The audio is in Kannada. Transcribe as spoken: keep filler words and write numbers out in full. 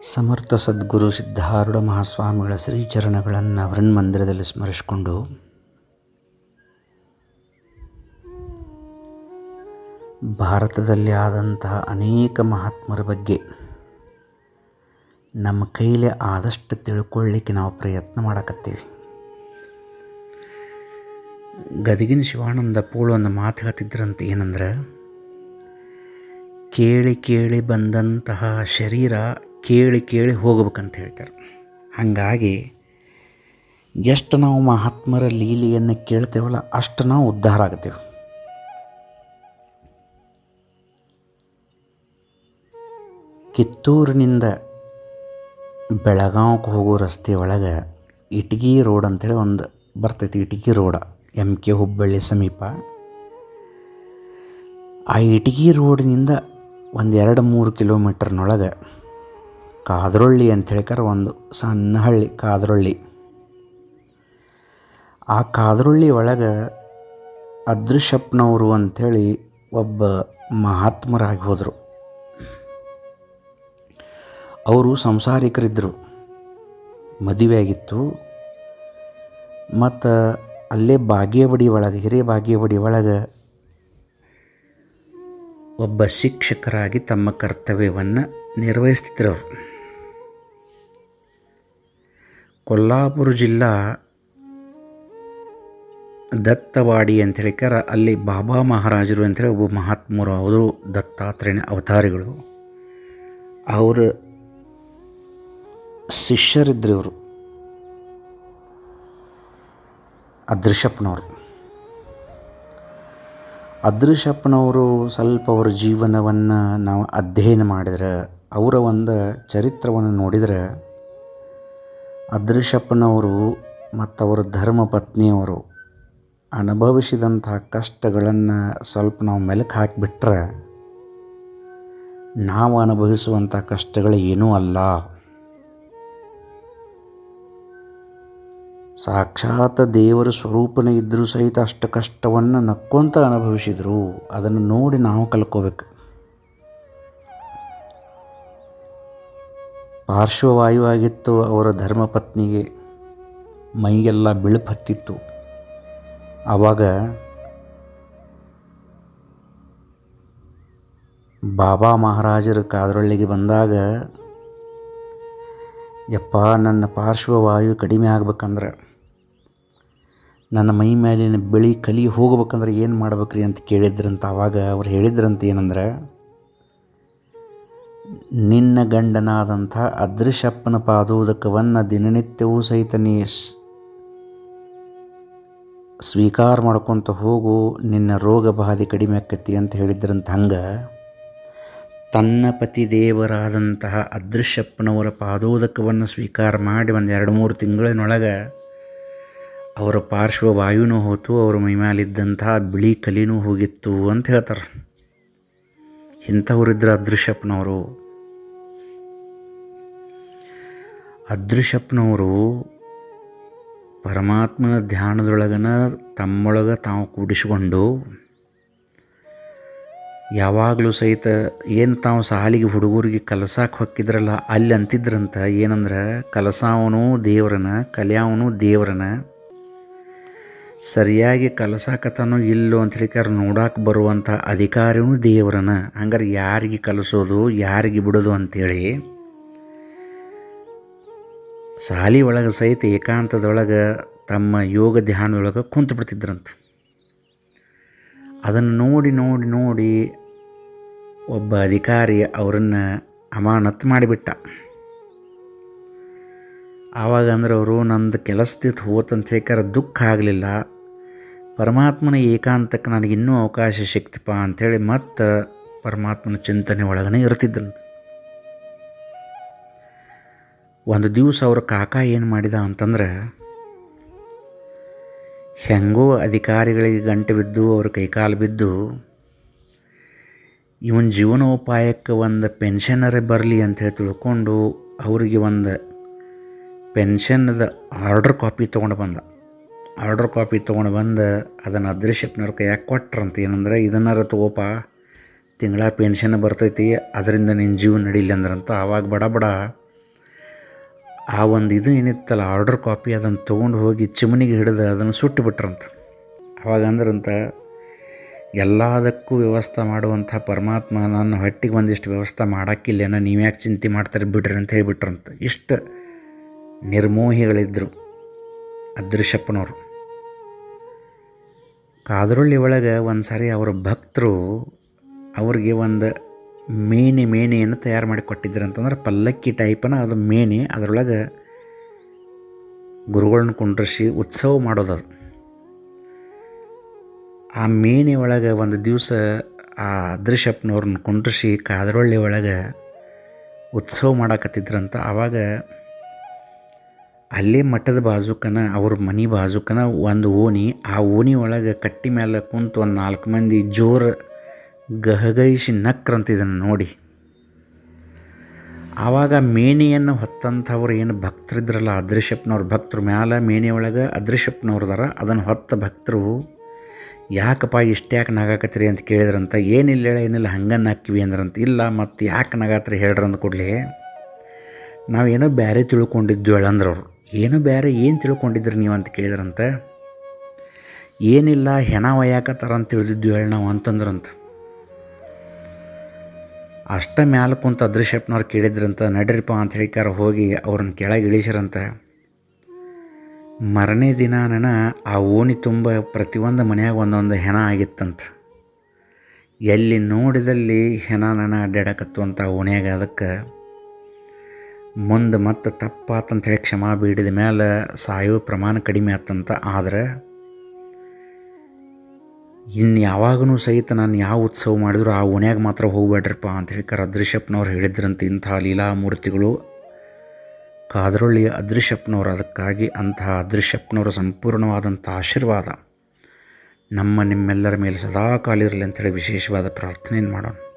ಸಮರ್ಥ ಸದ್ಗುರು ಸಿದ್ಧಾರೂಢ ಮಹಾಸ್ವಾಮಿಗಳ ಶ್ರೀಚರಣಗಳನ್ನು ವೃನ್ಮಂದಿರದಲ್ಲಿ ಸ್ಮರಿಸಿಕೊಂಡು ಭಾರತದಲ್ಲಿ ಆದಂತಹ ಅನೇಕ ಮಹಾತ್ಮರ ಬಗ್ಗೆ ನಮ್ಮ ಕೈಲಿ ಆದಷ್ಟು ತಿಳ್ಕೊಳ್ಳಿಕ್ಕೆ ನಾವು ಪ್ರಯತ್ನ ಮಾಡಕತ್ತೀವಿ. ಗದಗಿನ ಶಿವಾನಂದ ಪೂಳು ಒಂದು ಮಾತು ಹೇಳ್ತಿದ್ರಂತೆ, ಏನಂದ್ರೆ ಕೇಳಿ ಕೇಳಿ ಬಂದಂತಹ ಶರೀರ ಕೇಳಿ ಕೇಳಿ ಹೋಗ್ಬೇಕಂತ ಹೇಳ್ತಾರೆ. ಹಾಗಾಗಿ ಎಷ್ಟು ನಾವು ಮಹಾತ್ಮರ ಲೀಲೆಯನ್ನು ಕೇಳ್ತೇವಲ್ಲ ಅಷ್ಟು ನಾವು ಉದ್ಧಾರ ಆಗ್ತೇವೆ. ಕಿತ್ತೂರಿನಿಂದ ಬೆಳಗಾವಿಗೆ ಹೋಗೋ ರಸ್ತೆ ಒಳಗೆ ಇಟಗಿ ರೋಡ್ ಅಂಥೇಳಿ ಒಂದು ಬರ್ತೈತಿ. Itagi road M K Hubballi ಸಮೀಪ. ಆ ಇಟಗಿ ರೋಡಿನಿಂದ ಒಂದು ಎರಡು ಮೂರು ಕಿಲೋಮೀಟರ್ನೊಳಗೆ ಕಾದ್ರೊಳ್ಳಿ ಅಂಥೇಳಿಕರ ಒಂದು ಸಣ್ಣ ಹಳ್ಳಿ ಕಾದ್ರೊಳ್ಳಿ. ಆ ಕಾದ್ರೊಳ್ಳಿ ಒಳಗೆ ಅದೃಶಪ್ಪನವರು ಅಂಥೇಳಿ ಒಬ್ಬ ಮಹಾತ್ಮರಾಗಿ ಹೋದರು. ಅವರು ಸಂಸಾರಿಕರಿದ್ದರು, ಮದುವೆ ಆಗಿತ್ತು. ಮತ್ತು ಅಲ್ಲೇ ಬಾಗೇವಾಡಿ ಒಳಗೆ ಹಿರೇ ಬಾಗೇವಾಡಿ ಒಳಗೆ ಒಬ್ಬ ಶಿಕ್ಷಕರಾಗಿ ತಮ್ಮ ಕರ್ತವ್ಯವನ್ನು ನಿರ್ವಹಿಸ್ತಿದ್ರು. ಅವರು ಕೊಲ್ಲಾಪುರ ಜಿಲ್ಲಾ ದತ್ತವಾಡಿ ಅಂಥೇಳಿಕರ ಅಲ್ಲಿ ಬಾಬಾ ಮಹಾರಾಜರು ಅಂಥೇಳಿ ಒಬ್ಬ ಮಹಾತ್ಮರು, ಅವರು ದತ್ತಾತ್ರೇಯ ಅವತಾರಿಗಳು. ಅವರ ಶಿಷ್ಯರಿದ್ದರು ಇವರು ಅದೃಶಪ್ಪನವರು. ಅದೃಶಪ್ಪನವರು ಸ್ವಲ್ಪ ಅವರ ಜೀವನವನ್ನು ನಾವು ಅಧ್ಯಯನ ಮಾಡಿದರೆ, ಅವರ ಒಂದು ಚರಿತ್ರವನ್ನು ನೋಡಿದರೆ, ಅದೃಶಪ್ಪನವರು ಮತ್ತು ಅವರ ಧರ್ಮ ಪತ್ನಿಯವರು ಅನುಭವಿಸಿದಂತಹ ಕಷ್ಟಗಳನ್ನು ಸ್ವಲ್ಪ ನಾವು ಮೆಲುಕು ಹಾಕಿಬಿಟ್ರೆ ನಾವು ಅನುಭವಿಸುವಂಥ ಕಷ್ಟಗಳು ಏನೂ ಅಲ್ಲ. ಸಾಕ್ಷಾತ್ ದೇವರ ಸ್ವರೂಪನೇ ಇದ್ದರೂ ಸಹಿತ ಅಷ್ಟು ಕಷ್ಟವನ್ನು ನಕ್ಕೊಂತ ಅನುಭವಿಸಿದರು. ಅದನ್ನು ನೋಡಿ ನಾವು ಕಲ್ಕೋಬೇಕು. ಪಾರ್ಶ್ವವಾಯು ಆಗಿತ್ತು ಅವರ ಧರ್ಮಪತ್ನಿಗೆ, ಮೈಗೆಲ್ಲ ಬಿಳುಪು ಹತ್ತಿತ್ತು. ಆವಾಗ ಬಾಬಾ ಮಹಾರಾಜರು ಕಾದ್ರೊಳ್ಳಿಗೆ ಬಂದಾಗ, ಯಪ್ಪ ನನ್ನ ಪಾರ್ಶ್ವವಾಯು ಕಡಿಮೆ ಆಗ್ಬೇಕಂದ್ರೆ, ನನ್ನ ಮೈ ಮೇಲಿನ ಬಿಳಿ ಕಲಿ ಹೋಗ್ಬೇಕಂದ್ರೆ ಏನು ಮಾಡ್ಬೇಕ್ರಿ ಅಂತ ಕೇಳಿದ್ರಂತ. ಆವಾಗ ಅವ್ರು ಹೇಳಿದ್ರಂತ, ಏನಂದ್ರೆ ನಿನ್ನ ಗಂಡನಾದಂಥ ಅದೃಶಪ್ಪನ ಪಾದೋದಕವನ್ನು ದಿನನಿತ್ಯವೂ ಸಹಿತ ನೀ ಸ್ವೀಕಾರ ಮಾಡ್ಕೊತ ಹೋಗು, ನಿನ್ನ ರೋಗ ಬಾಧೆ ಕಡಿಮೆ ಆಕ್ಕತಿ ಅಂತ ಹೇಳಿದ್ರಂತ. ಹಂಗೆ ತನ್ನ ಪತಿ ದೇವರಾದಂತಹ ಅದೃಶಪ್ಪನವರ ಪಾದೋದಕವನ್ನು ಸ್ವೀಕಾರ ಮಾಡಿ ಒಂದು ಎರಡು ಮೂರು ತಿಂಗಳಿನೊಳಗೆ ಅವರ ಪಾರ್ಶ್ವವಾಯುನೂ ಹೋತು, ಅವರ ಮೈಮೇಲಿದ್ದಂತಹ ಬಿಳಿ ಕಲಿನೂ ಹೋಗಿತ್ತು ಅಂತ ಹೇಳ್ತಾರೆ. ಇಂಥವರಿದ್ದರು ಅದೃಶಪ್ಪನವರು. ಅದೃಶಪ್ಪನವರು ಪರಮಾತ್ಮನ ಧ್ಯಾನದೊಳಗನ ತಮ್ಮೊಳಗೆ ತಾವು ಕೂಡಿಸಿಕೊಂಡು ಯಾವಾಗಲೂ ಸಹಿತ ಏನು ತಾವು ಸಾಲಿಗೆ ಹುಡುಗರಿಗೆ ಕಲಸಕ್ಕೆ ಹೊಕ್ಕಿದ್ರಲ್ಲ, ಅಲ್ಲಿ ಅಂತಿದ್ರಂತ, ಏನಂದ್ರೆ ಕಲಸಾವನು ದೇವ್ರನ, ಕಲಿಯಾವನು ದೇವ್ರನ, ಸರಿಯಾಗಿ ಕಲಸಾಕತನೋ ಇಲ್ಲೋ ಅಂತ ಹೇಳಿಕಾರ ನೋಡಕ್ಕೆ ಬರುವಂಥ ಅಧಿಕಾರಿನೂ ದೇವ್ರನ. ಹಂಗಾರೆ ಯಾರಿಗೆ ಕಲಿಸೋದು ಯಾರಿಗೆ ಬಿಡೋದು ಅಂಥೇಳಿ ಸಾಲಿ ಒಳಗೆ ಸಹಿತ ಏಕಾಂತದೊಳಗೆ ತಮ್ಮ ಯೋಗ ಧ್ಯಾನದೊಳಗೆ ಕುಂತು ಬಿಡ್ತಿದ್ರಂತ. ಅದನ್ನು ನೋಡಿ ನೋಡಿ ನೋಡಿ ಒಬ್ಬ ಅಧಿಕಾರಿ ಅವರನ್ನು ಅಮಾನತ್ತು ಮಾಡಿಬಿಟ್ಟ. ಆವಾಗ ಅಂದ್ರೆ ಅವರು ನಂದು ಕೆಲಸದಿತ್ತು ಹೋತಂತ ಹೇಳ್ಕಾರ ದುಃಖ ಆಗಲಿಲ್ಲ. ಪರಮಾತ್ಮನ ಏಕಾಂತಕ್ಕೆ ನನಗಿನ್ನೂ ಅವಕಾಶ ಸಿಕ್ತಪ್ಪ ಅಂಥೇಳಿ ಮತ್ತು ಪರಮಾತ್ಮನ ಚಿಂತನೆ ಒಳಗನೆ ಇರ್ತಿದ್ರಂತ. ಒಂದು ದಿವಸ ಅವ್ರ ಕಾಕ ಏನು ಮಾಡಿದ ಅಂತಂದ್ರೆ, ಹೆಂಗೋ ಅಧಿಕಾರಿಗಳಿಗೆ ಗಂಟೆ ಬಿದ್ದು ಅವ್ರ ಕೈಕಾಲು ಬಿದ್ದು ಇವನ್ ಜೀವನೋಪಾಯಕ್ಕೆ ಒಂದು ಪೆನ್ಷನರೇ ಬರಲಿ ಅಂಥೇಳಿ ತಿಳ್ಕೊಂಡು ಅವರಿಗೆ ಒಂದು ಪೆನ್ಷನ್ದ ಆರ್ಡ್ರ್ ಕಾಪಿ ತೊಗೊಂಡು ಬಂದ. ಆರ್ಡ್ರ್ ಕಾಪಿ ತೊಗೊಂಡು ಬಂದು ಅದನ್ನು ಅದೃಶಪ್ಪನವ್ರ ಕೈಯಾಗ ಕೊಟ್ರಂತ. ಏನಂದ್ರೆ ಇದನ್ನಾರ ತಗೋಪ, ತಿಂಗಳ ಪೆನ್ಷನ್ ಬರ್ತೈತಿ, ಅದರಿಂದ ನಿನ್ನ ಜೀವ ನಡೀಲಿ ಅಂದ್ರಂತ. ಆವಾಗ ಬಡ ಬಡ ಆ ಒಂದು ಇದು ಏನಿತ್ತಲ್ಲ ಆರ್ಡರ್ ಕಾಪಿ ಅದನ್ನು ತೊಗೊಂಡು ಹೋಗಿ ಚಿಮಣಿಗೆ ಹಿಡಿದು ಅದನ್ನು ಸುಟ್ಟು ಬಿಟ್ರಂತ. ಅವಾಗ ಅಂದ್ರಂತ ಎಲ್ಲದಕ್ಕೂ ವ್ಯವಸ್ಥೆ ಮಾಡುವಂಥ ಪರಮಾತ್ಮ ನನ್ನ ಹೊಟ್ಟಿಗೆ ಒಂದಿಷ್ಟು ವ್ಯವಸ್ಥೆ ಮಾಡೋಕ್ಕಿಲ್ಲೇನ, ನೀವು ಯಾಕೆ ಚಿಂತೆ ಮಾಡ್ತಾರೆ ಬಿಡ್ರಿ ಅಂತ ಹೇಳಿಬಿಟ್ರಂತ. ಇಷ್ಟು ನಿರ್ಮೋಹಿಗಳಿದ್ದರು ಅದೃಶ್ಯಪ್ಪನವರು. ಕಾದ್ರೊಳ್ಳಿ ಒಳಗೆ ಒಂದು ಸಾರಿ ಅವರ ಭಕ್ತರು ಅವ್ರಿಗೆ ಒಂದು ಮೇನೆ ಮೇನೆಯನ್ನು ತಯಾರು ಮಾಡಿ ಕೊಟ್ಟಿದ್ರು ಅಂತಂದ್ರೆ ಪಲ್ಲಕ್ಕಿ ಟೈಪನ ಅದು ಮೇನೆ, ಅದರೊಳಗೆ ಗುರುಗಳನ್ನ ಕುಂಡ್ರಿಸಿ ಉತ್ಸವ ಮಾಡೋದದು. ಆ ಮೇನೆ ಒಳಗೆ ಒಂದು ದಿವಸ ಆ ಅದೃಶ್ಯಪ್ಪನವ್ರನ್ನ ಕುಂಡ್ರಿಸಿ ಕಾದ್ರೊಳ್ಳಿ ಒಳಗೆ ಉತ್ಸವ ಮಾಡಾಕತ್ತಿದ್ರಂತ. ಆವಾಗ ಅಲ್ಲೇ ಮಠದ ಬಾಜುಕನ ಅವ್ರ ಮನೆ ಬಾಜುಕನ ಒಂದು ಓಣಿ, ಆ ಓಣಿ ಒಳಗೆ ಕಟ್ಟಿ ಮೇಲೆ ಕುಂತು ಒಂದು ನಾಲ್ಕು ಮಂದಿ ಜೋರು ಗಹಗೈಸಿ ನಕ್ರಂತ ಇದನ್ನು ನೋಡಿ. ಆವಾಗ ಮೇನೆಯನ್ನು ಹೊತ್ತಂಥವ್ರು ಏನು ಭಕ್ತರಿದ್ರಲ್ಲ ಅದೃಶ್ಯಪ್ಪನವ್ರ ಭಕ್ತರು, ಮ್ಯಾಲೆ ಮೇನೆ ಒಳಗೆ ಅದೃಶ್ಯಪ್ಪನವ್ರದಾರ, ಅದನ್ನು ಹೊತ್ತ ಭಕ್ತರು ಯಾಕಪ್ಪ ಇಷ್ಟು ಯಾಕೆ ನಗಾಕತ್ತೀರಿ ಅಂತ ಕೇಳಿದ್ರಂತ. ಏನಿಲ್ಲ ಹೇಳ ಏನಿಲ್ಲ ಹಂಗೆ ನಕ್ಕಿವಿ ಅಂದ್ರಂತ. ಇಲ್ಲ ಮತ್ತು ಯಾಕೆ ನಗಾತ್ರಿ ಹೇಳ್ರಿ ಅಂದ ಕೂಡಲೇ ನಾವೇನೋ ಬೇರೆ ತಿಳ್ಕೊಂಡಿದ್ವಿ ಹೇಳಂದ್ರವ್ರು. ಏನೋ ಬೇರೆ ಏನು ತಿಳ್ಕೊಂಡಿದ್ರಿ ನೀವು ಅಂತ ಕೇಳಿದ್ರಂತ. ಏನಿಲ್ಲ ಹೆಣ ಒಯ್ಯಾಕತ್ತಾರ ಅಂತ ತಿಳಿದಿದ್ವಿ ಹೇಳಿ ನಾವು ಅಂತಂದ್ರಂತ. ಅಷ್ಟ ಮ್ಯಾಲೆ ಕುಂತ ಅದೃಶ್ಯಪ್ಪನವ್ರು ಕೇಳಿದ್ರಂತ. ನಡ್ರಿಪ್ಪ ಅಂತ ಹೇಳಿಕಾರ ಹೋಗಿ ಅವ್ರನ್ನ ಕೆಳಗೆ ಇಳಿಸ್ರಂತ. ಮರನೇ ದಿನಾನ ಆ ಓಣಿ ತುಂಬ ಪ್ರತಿಯೊಂದು ಮನೆಯಾಗ ಒಂದೊಂದು ಹೆಣ ಆಗಿತ್ತಂತ. ಎಲ್ಲಿ ನೋಡಿದಲ್ಲಿ ಹೆಣ ನನ ಅಡ್ಡಾಡಕತ್ತುವಂಥ ಓಣಿಯಾಗ. ಅದಕ್ಕೆ ಮುಂದೆ ಮತ್ತೆ ತಪ್ಪಾತಂಥೇಳಿ ಕ್ಷಮಾ ಬೀಡಿದ ಮೇಲೆ ಸಾಯೋ ಪ್ರಮಾಣ ಕಡಿಮೆ ಆತಂತ. ಆದರೆ ಇನ್ನು ಯಾವಾಗೂ ಸಹಿತ ನಾನು ಯಾವ ಉತ್ಸವ ಮಾಡಿದ್ರು ಆ ಓಣ್ಯಾಗ ಮಾತ್ರ ಹೋಗ್ಬೇಡ್ರಪ್ಪ ಅಂತ ಹೇಳಿಕಾರ ಅದೃಶ್ಯಪ್ಪನವ್ರು ಹೇಳಿದ್ರಂತ. ಇಂಥ ಲೀಲಾಮೂರ್ತಿಗಳು ಕಾದ್ರೊಳ್ಳಿಯ ಅದೃಶ್ಯಪ್ಪನವರು. ಅದಕ್ಕಾಗಿ ಅಂತಹ ಅದೃಶ್ಯಪ್ಪನವರ ಸಂಪೂರ್ಣವಾದಂಥ ಆಶೀರ್ವಾದ ನಮ್ಮ ನಿಮ್ಮೆಲ್ಲರ ಮೇಲೆ ಸದಾ ಕಾಲ ಇರಲಿ ಅಂಥೇಳಿ ವಿಶೇಷವಾದ ಪ್ರಾರ್ಥನೆಯನ್ನು ಮಾಡೋಣ.